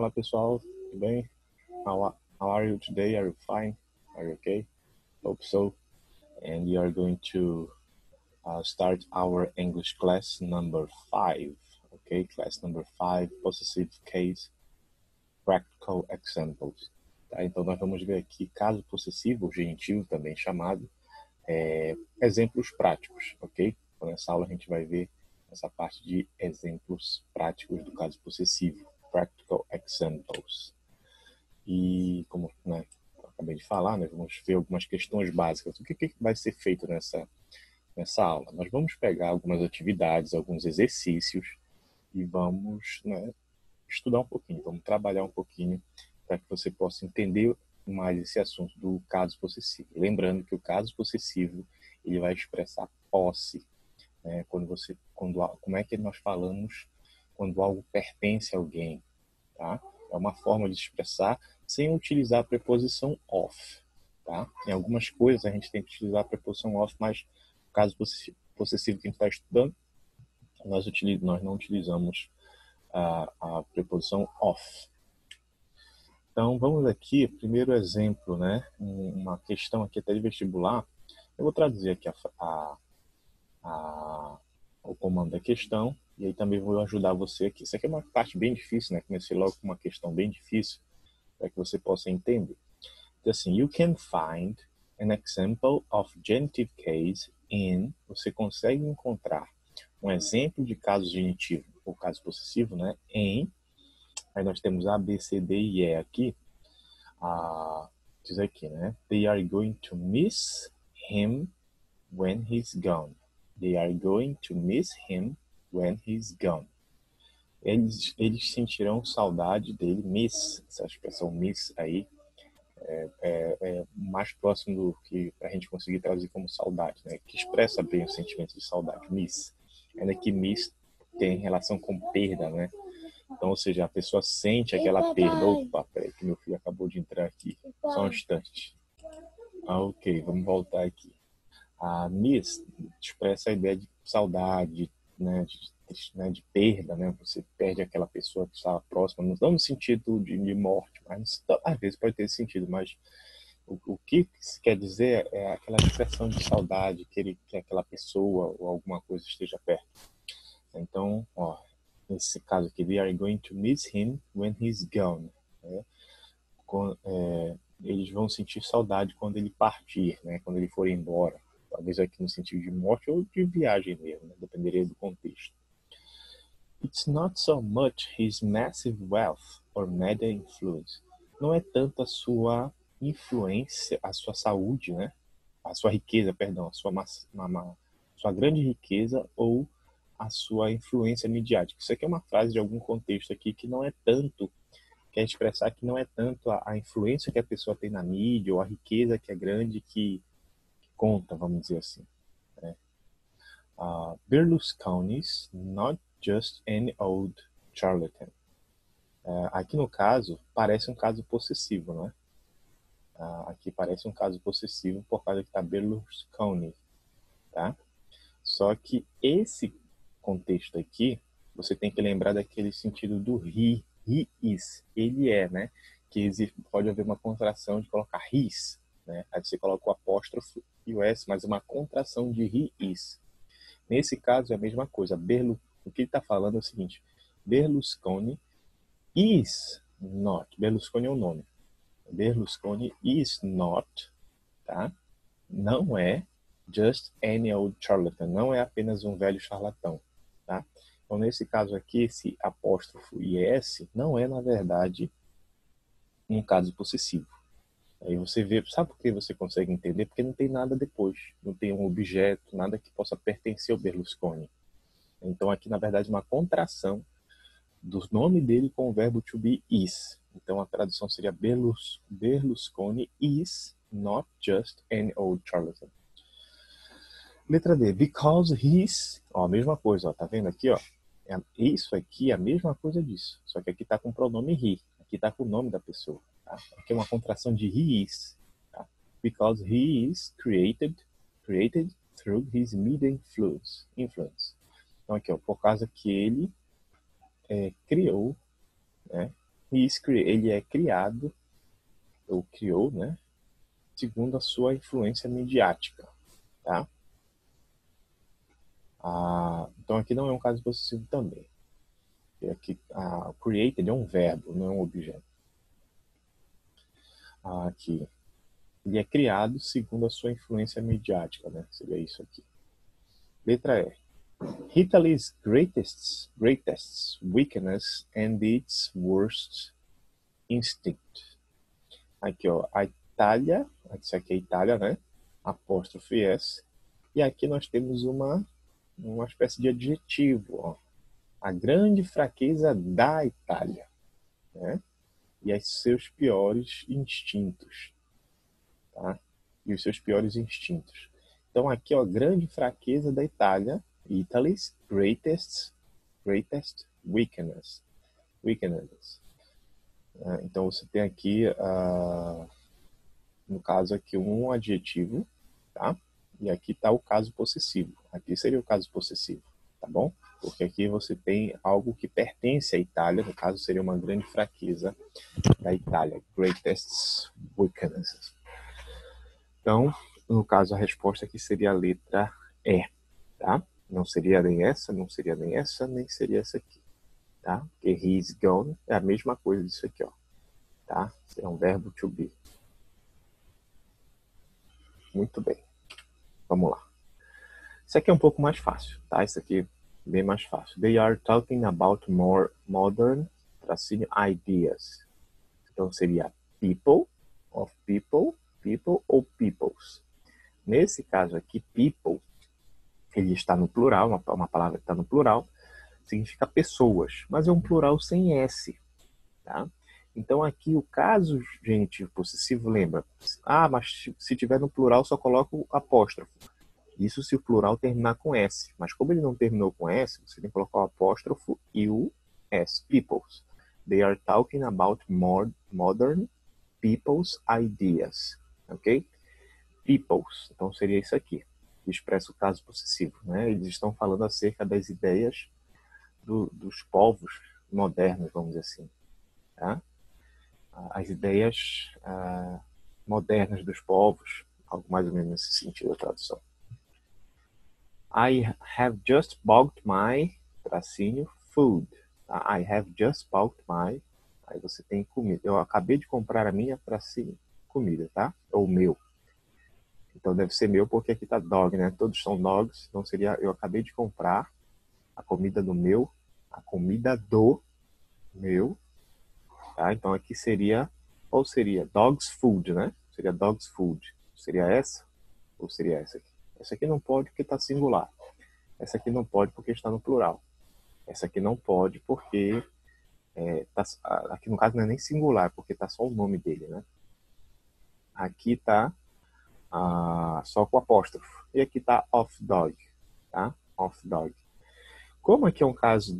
Fala pessoal, tudo bem? How are you today? Are you fine? Are you okay? Hope so. And we are going to start our English class number 5. Okay, class number 5, possessive case, practical examples. Tá? Então nós vamos ver aqui caso possessivo, genitivo também chamado, exemplos práticos, ok? Então nessa aula a gente vai ver essa parte de exemplos práticos do caso possessivo, practical examples. E como eu acabei de falar, nós vamos ver algumas questões básicas. O que vai ser feito nessa aula? Nós vamos pegar algumas atividades, alguns exercícios e vamos estudar um pouquinho, vamos trabalhar um pouquinho para que você possa entender mais esse assunto do caso possessivo. Lembrando que o caso possessivo ele vai expressar posse. Né? Como é que nós falamos quando algo pertence a alguém? Tá? É uma forma de expressar sem utilizar a preposição of. Tá? Em algumas coisas a gente tem que utilizar a preposição of, mas no caso possessivo que a gente está estudando, nós não utilizamos a preposição of. Então vamos aqui, primeiro exemplo, né? Uma questão aqui até de vestibular. Eu vou traduzir aqui o comando da questão e aí também vou ajudar você aqui. Isso aqui é uma parte bem difícil, né? Comecei logo com uma questão bem difícil para que você possa entender. Então, assim, you can find an example of genitive case in. Você consegue encontrar um exemplo de caso genitivo ou caso possessivo, né? Em. Aí nós temos A, B, C, D e E aqui. Diz aqui, né? They are going to miss him when he's gone. They are going to miss him when he's gone. Eles sentirão saudade dele. Miss, essa expressão miss aí é mais próximo do que a gente conseguir traduzir como saudade, né? Que expressa bem o sentimento de saudade. Miss. Ainda que miss tem relação com perda, né? Então, ou seja, a pessoa sente aquela perda. Opa, peraí que meu filho acabou de entrar aqui. Só um instante. Ok, vamos voltar aqui. A miss expressa a ideia de saudade, né, de perda, né? Você perde aquela pessoa que estava próxima, não no sentido de morte, mas às vezes pode ter esse sentido, mas o que se quer dizer é aquela sensação de saudade, que aquela pessoa ou alguma coisa esteja perto. Então, nesse caso aqui, they are going to miss him when he's gone. Né? Eles vão sentir saudade quando ele partir, né? Quando ele for embora. Talvez aqui no sentido de morte ou de viagem mesmo, né? Dependeria do contexto. It's not so much his massive wealth or mega influence. Não é tanto a sua influência, a sua saúde, né? A sua riqueza, perdão, a sua grande riqueza ou a sua influência midiática. Isso aqui é uma frase de algum contexto aqui que não é tanto, quer expressar que não é tanto a influência que a pessoa tem na mídia ou a riqueza que é grande que conta, vamos dizer assim. Né? Berlusconi's not just any old charlatan. Aqui no caso, parece um caso possessivo, não é? Aqui parece um caso possessivo por causa que está Berlusconi, tá? Só que esse contexto aqui, você tem que lembrar daquele sentido do he is, ele é, né? Que pode haver uma contração de colocar his, né? Aí você coloca o apóstrofo e o s, mas uma contração de he is. Nesse caso é a mesma coisa. O que ele está falando é o seguinte: Berlusconi is not. Berlusconi é o nome. Berlusconi is not, tá? Não é just any old charlatan. Não é apenas um velho charlatão, tá? Então, nesse caso aqui, esse apóstrofo IS não é, na verdade, um caso possessivo. Aí você vê, sabe por que você consegue entender? Porque não tem nada depois, não tem um objeto, nada que possa pertencer ao Berlusconi. Então aqui, na verdade, uma contração do nome dele com o verbo to be is. Então a tradução seria Berlusconi is not just an old charlatan. Letra D, because he's, a mesma coisa, tá vendo aqui, isso aqui é a mesma coisa disso, só que aqui tá com o pronome he, aqui tá com o nome da pessoa. Tá? Aqui é uma contração de he is, tá? Because he is created through his media influence. Então aqui, por causa que ele criou, né? Ele é criado, ou criou, né? Segundo a sua influência midiática, tá? Então aqui não é um caso possessivo também. Aqui, created é um verbo, não é um objeto. Aqui, ele é criado segundo a sua influência midiática, né? Seria isso aqui. Letra E. Italy's greatest weakness and its worst instinct. Aqui, ó, a Itália, isso aqui é Itália, né? Apóstrofe S. E aqui nós temos uma espécie de adjetivo, ó. A grande fraqueza da Itália, né? E os seus piores instintos, tá? E os seus piores instintos. Então aqui, ó, grande fraqueza da Itália, Italy's greatest weakness. Então você tem aqui, no caso aqui, um adjetivo, tá? E aqui está o caso possessivo. Aqui seria o caso possessivo, tá bom? Porque aqui você tem algo que pertence à Itália, no caso seria uma grande fraqueza da Itália, greatest weaknesses. Então, no caso, a resposta aqui seria a letra E, tá? Não seria nem essa, não seria nem essa, nem seria essa aqui, tá? Porque he's gone é a mesma coisa disso aqui, ó, tá? É um verbo to be. Muito bem. Vamos lá. Isso aqui é um pouco mais fácil, tá? Isso aqui é bem mais fácil. They are talking about more modern, tracinho, ideas. Então seria people, of people, people ou peoples. Nesse caso aqui, people, ele está no plural, uma palavra que está no plural, significa pessoas, mas é um plural sem S, tá? Então aqui o caso genitivo possessivo, lembra? Mas se tiver no plural só coloca o apóstrofo. Isso se o plural terminar com S. Mas como ele não terminou com S, você tem que colocar o apóstrofo e o S. Peoples. They are talking about modern people's ideas. Ok? Peoples. Então seria isso aqui, que expressa o caso possessivo, né? Eles estão falando acerca das ideias dos povos modernos, vamos dizer assim. Tá? As ideias modernas dos povos, algo mais ou menos nesse sentido da tradução. I have just bought my, tracinho, food. I have just bought my, aí você tem comida. Eu acabei de comprar a minha, tracinho, comida, tá? Ou meu. Então deve ser meu porque aqui tá dog, né? Todos são dogs, então seria eu acabei de comprar a comida do meu, a comida do meu, tá? Então aqui seria, ou seria dog's food, né? Seria dog's food. Seria essa? Ou seria essa aqui? Essa aqui não pode porque tá singular. Essa aqui não pode porque está no plural. Essa aqui não pode porque aqui no caso não é nem singular, porque está só o nome dele, né? Aqui está só com apóstrofo. E aqui está off dog, tá? Off dog. Como aqui é um caso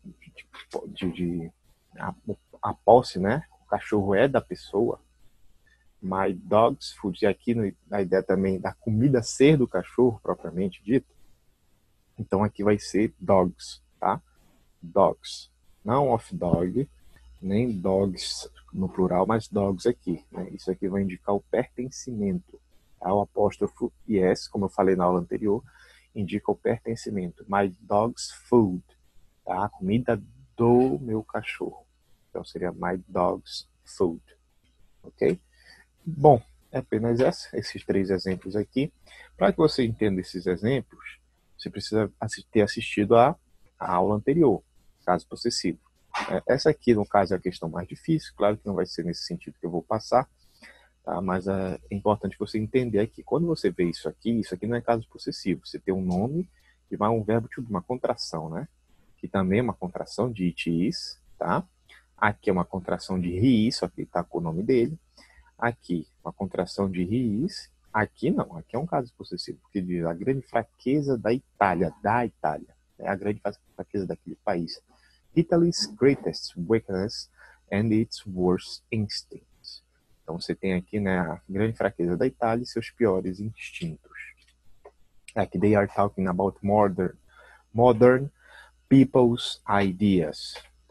a posse, né? O cachorro é da pessoa. My dog's food. E aqui a ideia também da comida ser do cachorro, propriamente dito. Então aqui vai ser dogs, tá? Dogs. Não off dog, nem dogs no plural, mas dogs aqui, né? Isso aqui vai indicar o pertencimento. Tá? O apóstrofo yes, como eu falei na aula anterior, indica o pertencimento. My dog's food, tá? A comida do meu cachorro. Então seria my dog's food, ok? Bom, é apenas esses 3 exemplos aqui. Para que você entenda esses exemplos, você precisa ter assistido a aula anterior, caso possessivo. Essa aqui, no caso, é a questão mais difícil. Claro que não vai ser nesse sentido que eu vou passar, tá? Mas é importante você entender que quando você vê isso aqui não é caso possessivo. Você tem um nome e vai um verbo tipo uma contração, né? Que também é uma contração de it is, tá? Aqui é uma contração de he is, só que está com o nome dele. Aqui, uma contração de he is. Aqui não, aqui é um caso possessivo, porque diz a grande fraqueza da Itália, é a grande fraqueza daquele país. Italy's greatest weakness and its worst instincts. Então você tem aqui, né, a grande fraqueza da Itália e seus piores instintos. Aqui, they are talking about modern people's ideas.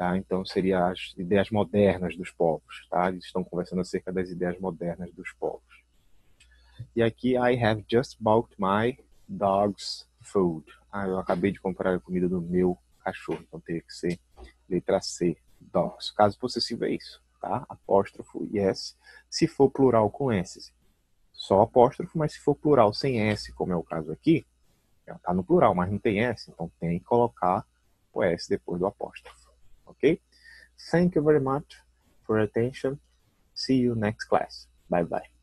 tá? Então seria as ideias modernas dos povos, tá? Eles estão conversando acerca das ideias modernas dos povos. E aqui, I have just bought my dog's food. Eu acabei de comprar a comida do meu cachorro, então teria que ser letra C, dogs. Caso possessivo é isso, tá? Apóstrofo yes. Se for plural com S, só apóstrofo, mas se for plural sem S, como é o caso aqui, tá no plural, mas não tem S, então tem que colocar o S depois do apóstrofo, ok? Thank you very much for your attention. See you next class. Bye bye.